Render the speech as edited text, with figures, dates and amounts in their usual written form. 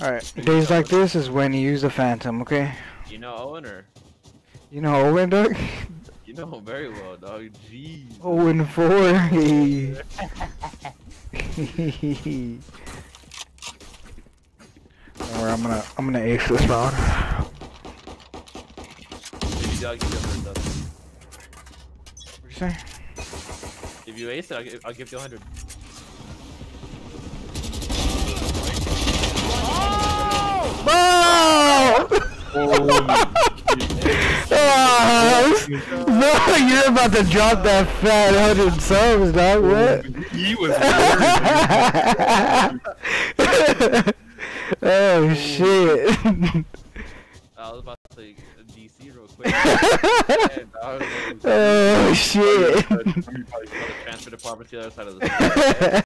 Alright, days like this is when you use the Phantom, okay? You know Owen or? You know Owen, dog? You know him very well, dog. Jeez. Owen 4. Hey. Don't worry, I'm gonna ace this round. Maybe I'll give you 100 though. What'd you say? If you ace it, I'll give you 100. No, you're about to drop that fat 100 subs, dog. What? He was Oh shit. I was about to say DC real quick. Oh shit. Transfer department to the other side of the